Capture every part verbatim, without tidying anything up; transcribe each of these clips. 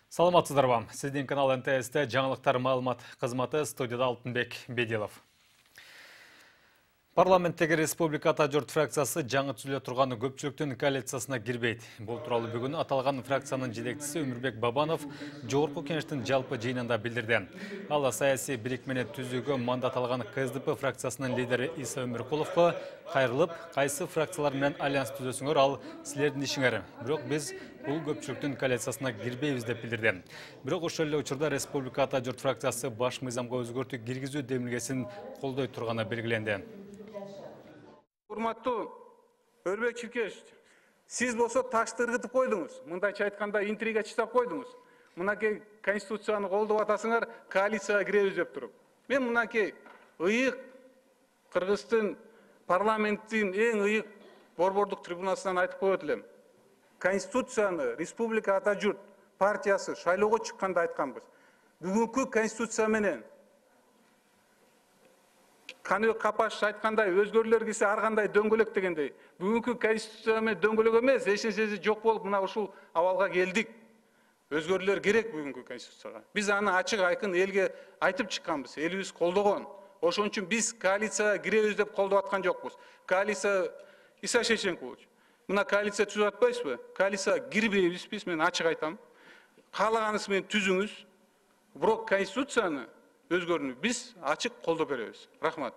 Саламатсыздарбы. Сиздин канал Н Т С'те жаңылыктар маалымат кызматы, студияда Алтынбек Бедилов. Парламенттеги Республиката журт фракциясы жаңы түзүлө турган көпчүлүктүн коалициясына кирбейт. Бул тууралуу бүгүн аталган фракциянын жетекчиси Өмүрбек Бабанов жогорку кеңештин жалпы жыйынында билдирди. Ал саясий бирикмени түзүүгө мандат алган К С Д П фракциясынын лидери Иса Өмүркуловго кайрылып, кайсы фракциялар менен альянс түзөсүңөр, ал силердин ишиңер. Бирок биз бул көпчүлүктүн коалициясына кирбейбиз деп билдирди. Бирок ошол эле учурда Республиката журт фракциясы баш мыйзамга өзгөртүү киргизүү демилгесин колдой турганы белгиленди. Урматтуу Өрбек Чиркеш, сиз болсо ташты ыргытып койдуңуз. Мындайча айтканда интрига чыгып койдуңуз. Мынакей конституцияны колдоп атасыңар, коалицияга киребиз деп туруп. Мен мынакей ыйык Кыргыздын парламенттин эң ыйык борбордук трибунасынан айтып коет элем. Конституцияны Республика Ата журт партиясы шайлоого чыкканда айтканбыз. Бүгүнкү конституция менен Каныбек Капашев айткандай өзгөрүүлөр кирсе ар кандай дөңгөлөк дегендей. Бүгүнкү конституция менен дөңгөлөк эмес, эч нерсеси жок болуп мына ушул абалга келдик. Өзгөрүүлөр керек бүгүнкү конституцияга. Биз аны ачык айкын элге айтып чыкканбыз, элибиз колдогон. Ошон үчүн биз коалицияга киребиз деп колдоп аткан жокпуз. Коалиция Иса Шешенкович, мына коалиция түзүп атпайсызбы? Коалицияга кирбейбиз биз, мен ачык айтам. Каалаганыңыз менен түзүңүз. Бирок конституцияны өзгөрүүнү биз ачык колдоп беребиз. Рахмат.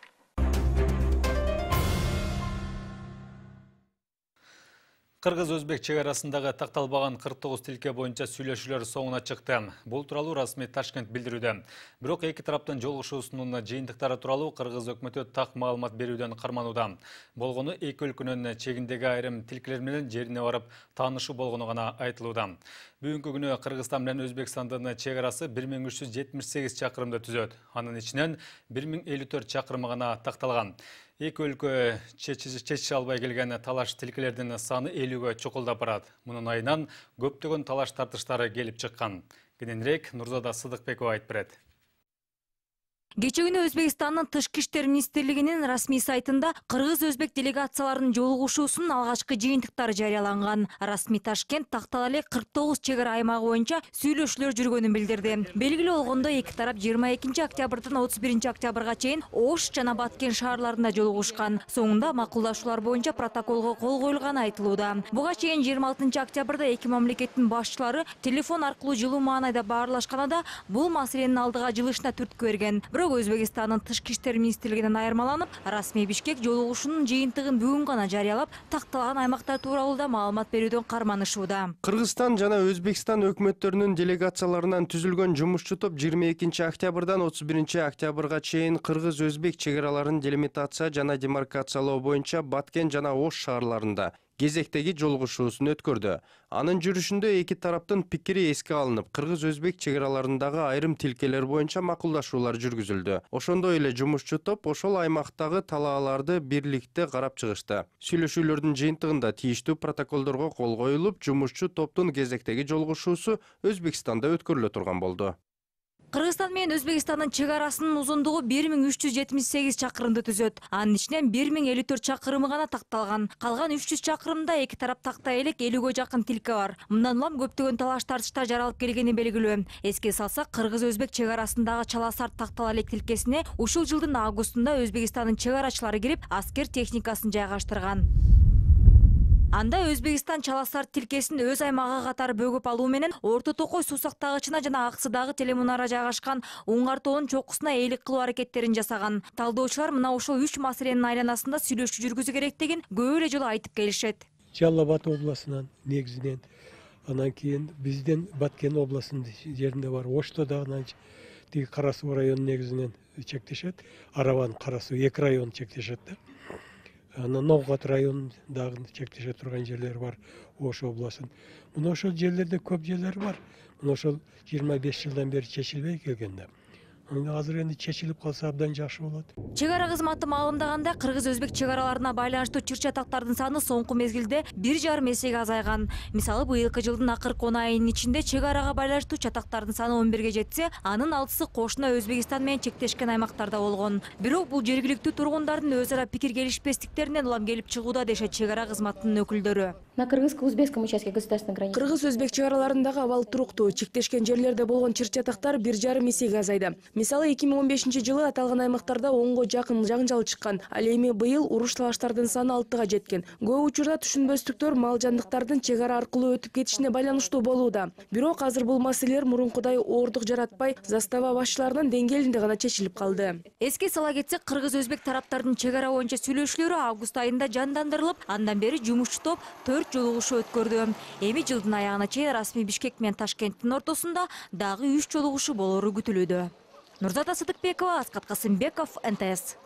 Кыргыз-Өзбек чек арасындагы такталбаган кырк тогуз тилке боюнча сүйлөшүүлөр соңуна чыкты. Бул тууралуу расмий Ташкент билдирүүдө. Бирок эки тараптын жолугушуусунун жыйынтыктары тууралуу Кыргыз өкмөтү так маалымат берүүдөн карманууда. Болгону эки өлкөнүн чегиндеги айрым тилкелер менен жерине барып таанышуу болгону гана айтылууда. Бүгүнкү күнү Кыргызстан менен Өзбекстандын чек арасы бир миң үч жүз жетимиш сегиз чакырымды түзөт. Анын ичинен бир миң элүү төрт чакырымы гана такталган. Эки өлкө чечише албай келген талаш тилкелердин саны элүүгө чукулдап барат. Мунун айынан көптөгөн талаш тартыштары келип чыккан. Кененирээк Нурзада Сыдыкбекова айтып берет. Кече күнү Өзбекстандын Тышкы иштер министрлигинин расмий сайтында Кыргыз-Өзбек делегацияларынын жолугушуусунун алгачкы жыйынтыктары жарыяланган. Расмий Ташкент тактала эле кырк тогуз чек ара аймагы боюнча сүйлөшүүлөр жүргөнүн билдирди. Белгилүү болгондой, эки тарап жыйырма экинчи октябрдан отуз биринчи октябрга чейин Ош жана Баткен шаарларында жолугушкан. Соңунда макулдашуулар боюнча протоколго кол коюлганы айтылууда. Буга чейин жыйырма алтынчы октябрда эки мамлекеттин башчылары телефон аркылуу жылуу маанайда баарлашканда бул маселенин алдыга жылышына түрткү берген. Өзбекстандын Тышкы иштер министрлигинен айырмаланып, расмий Бишкек жолугушуунун жыйынтыгын бүгүн гана жарыялап, такталган аймактар тууралуу маалымат берүүдөн карманышууда. Кыргызстан жана Өзбекстан өкмөттөрүнүн делегацияларынан түзүлгөн жумушчу топ жыйырма экинчи октябрдан отуз биринчи октябрга чейин Кыргыз-Өзбек чек араларын делимитация жана демаркациялоо боюнча Баткен жана Ош шаарларында кезектеги жолугушуусун өткөрдү. Анын жүрүшүндө эки тараптын пикири эске алынып, Кыргыз-Өзбек чек араларындагы айрым тилкелер боюнча макулдашуулар жүргүзүлдү. Ошондой эле жумушчу топ ошол аймактагы талааларды бирликте карап чыгышты. Сүйлөшүүлөрдүн жыйынтыгында тийиштүү протоколдорго кол коюлуп, жумушчу топтун кезектеги жолугушуусу Өзбекстанда өткөрүлө турган болду. Кыргызстан менен Өзбекстандын чек арасынын узундугу бир миң үч жүз жетимиш сегиз чакырымды түзөт. Анын ичинен бир миң элүү төрт чакырымы гана такталган. Калган үч жүз чакырымда эки тарап тактай элек элүүгө жакын тилке бар. Мындан улам көптөгөн талаш тартыштар жаралып келгени белгилүү. Эске салсак, Кыргыз-Өзбек чек арасындагы Чаласар тактала элек тилкесине ушул жылдын августунда Өзбекстандын чек арачылары кирип, аскер техникасын жайгаштырган. Анда Өзбекстан Чаласар тилкесин өз аймагы катары бөгүп алуу менен Орто Токой суу сактагычына жана Аксыдагы телемунара жайгашкан Уңгар тоонун чокусуна ээлик кылуу аракеттерин жасаган. Талдоочулар мына ушул үч маселенин айланасында сүйлөшүү жүргүзүү керектигин көп эле жолу айтып келишет. Жалал Абад областынан негизинен, анан кийин биздин Баткен областынын жеринде бар, Ошто да анан тиги Кара суу району негизинен чектешет, Араван Кара суу эки район чектешет да. Анан Новгат районун дагы чектеше турган жерлер бар, Ош областын. Мына ошол жерлерде көп жерлер бар. Мына ошол жыйырма беш жылдан бери чечилбей келген да. Азыр энди чечилип калса абдан жакшы болот. Чек ара кызматы маалымдаганда кыргыз-өзбек чек араларына байланыштуу чыр-чатактардын саны соңку мезгилде бир жарым эсеге азайган. Мисалы, быйылкы жылдын акыркы он айынын ичинде чек арага байланыштуу чатактардын саны он бирге жетсе, анын алтысы кошуна Өзбекстан менен чектешкен аймактарда болгон. Бирок бул жергиликтүү тургундардын өз ара пикир келишпестиктеринен улам келип чыгууда дешет чек ара кызматынын өкүлдөрү. На кыргызско-узбекском участке государственной границы. Кыргыз-өзбек чек араларындагы абал туруктуу, чектешкен жерлерде болгон чыр-чатактар бир жарым эсеге азайды. Мисалы, эки миң он бешинчи жылы аталган аймактарда онго жакын жаңжал чыккан. Ал эми быйыл уруш талаштардын саны алтыга жеткен. Көп учурда түшүнбөстүктөр мал жандыктардын чек ара аркылуу өтүп кетишине байланыштуу болууда. Бирок азыр бул маселелер мурункудай оордук жаратпай, застава башчыларынын деңгээлинде гана чечилип калды. Эске сала кетсек, кыргыз-өзбек тараптардын чек ара боюнча сүйлөшүүлөрү август айында жандандырылып, андан бери жумушчу топ төрт жолугушуу өткөрдү. Эми жылдын аягына чейин расмий Бишкек менен Ташкенттин ортосунда дагы үч жолугушуу болору күтүлүүдө. Нурзата Сыдыкбекова, Аскат Касымбеков, эн тэ эс.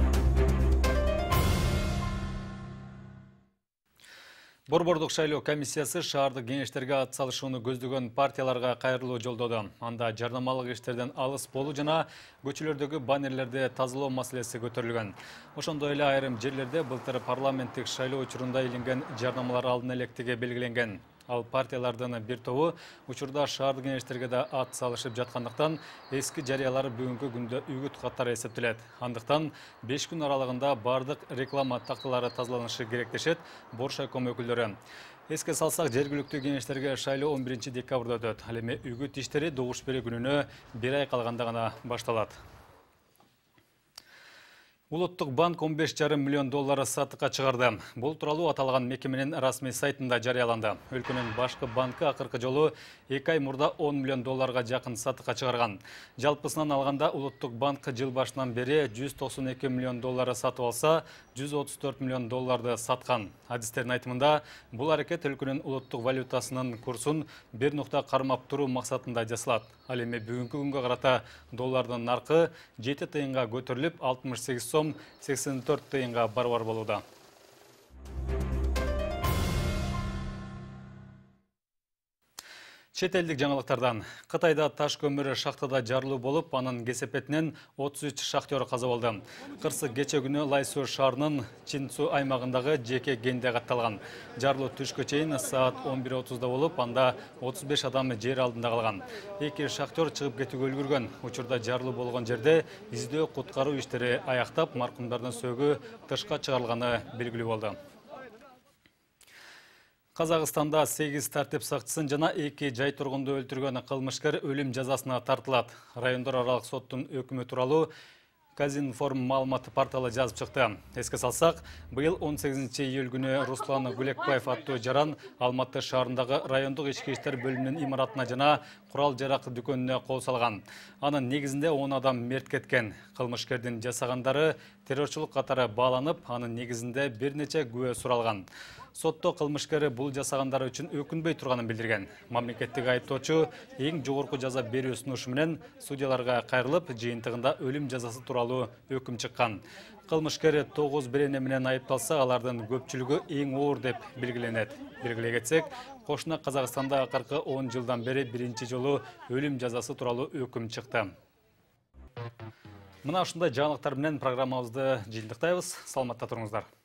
Борбордук шайлоо комиссиясы шаардык кеңештерге атсалышууну көздөгөн партияларга кайрылуу жолдоду. Анда жарнамалык иштерден алыс болуу жана көчөлөрдөгү баннерлерди тазалоо маселеси көтөрүлгөн. Ошондой эле айрым жерлерде былтыр парламенттик шайлоо учурунда илинген жарнамалар алдын электиги белгиленген. Ал партиялардын бир тобу учурда шаардык кеңештерге да ат салышып жаткандыктан эски жарыялары бүгүнкү күндө үгүт каттары эсептелет. Андыктан беш күн аралыгында бардык реклама такталары тазаланышы керек дешет Боршайком өкүлдөрү. Эске салсак, жергиликтүү кеңештерге шайлоо он биринчи декабрда өтөт. Ал эми үгүт иштери добуш берүү күнүнө бир ай калганда гана башталат. Улуттук банк он беш жарым миллион доллары сатыкка чыгарды. Бул тууралуу аталган мекеменин расмий сайтында жарыяланды. Өлкөнүн башкы банкы акыркы жолу эки ай мурда он миллион долларга жакын сатыкка чыгарган. Жалпысынан алганда Улуттук банк жыл башынан бери жүз токсон эки миллион доллары сатып алса, жүз отуз төрт миллион долларды саткан. Адистердин айтымында, бул аракет өлкөнүн улуттук валютасынын курсун бир нукта кармап туруу максатында жасалат. Ал эми бүгүнкү күнгө карата доллардын наркы жети тыйынга көтөрүлүп, алтымыш сегиз сом сексен төрт тыйынга барабар болууда. Чет элдик жаңылыктардан. Кытайда таш көмүрү шахтада жарылуу болуп, анын кесепетинен отуз үч шахтер каза болду. Кырсык кече күнү Лайсу шаарынын Чинцу аймагындагы жеке кенде катталган. Жарылуу түшкө чейин саат он бир отузда болуп, анда отуз беш адам жер алдында калган. Эки шахтер чыгып кетүүгө үлгүргөн. Учурда жарылуу болгон жерде издөө куткаруу иштери аяктап, маркумдардын сөөгү тышка чыгарылганы белгилүү болду. Казакстанда сегиз тартип сакчысын жана эки жай тургунду өлтүргөн кылмышкер өлүм жазасына тартылат. Райондор аралык соттун өкүмү тууралуу Казинформ маалымат порталы жазып чыкты. Эске салсак, быйыл он сегизинчи июль күнү Руслан Гулекбаев аттуу жаран Алматы шаарындагы райондук ички иштер бөлүмүнүн имаратына жана курал жарак дүкөнүнө кол салган. Анын негизинде он адам мерт кеткен. Кылмышкердин жасагандары террорчулук катары бааланып, анын негизинде бир нече күбө суралган. Сотто кылмышкери бул жасагандары үчүн өкүнбөй турганын билдирген. Мамлекеттик айыптоочу эң жогорку жаза берүү сунушу менен судьяларга кайрылып, жыйынтыгында өлүм жазасы тууралуу өкүм чыккан. Кылмышкери тогуз берене менен айыпталса, алардын көпчүлүгү эң оор деп белгиленет. Белгилей кетсек, кошуна Казакстанда акыркы он жылдан бери биринчи жолу өлүм жазасы тууралуу өкүм чыкты. Мына ушундай жаңылыктар менен программабызды жыйынтыктайбыз. Саламатта туруңуздар.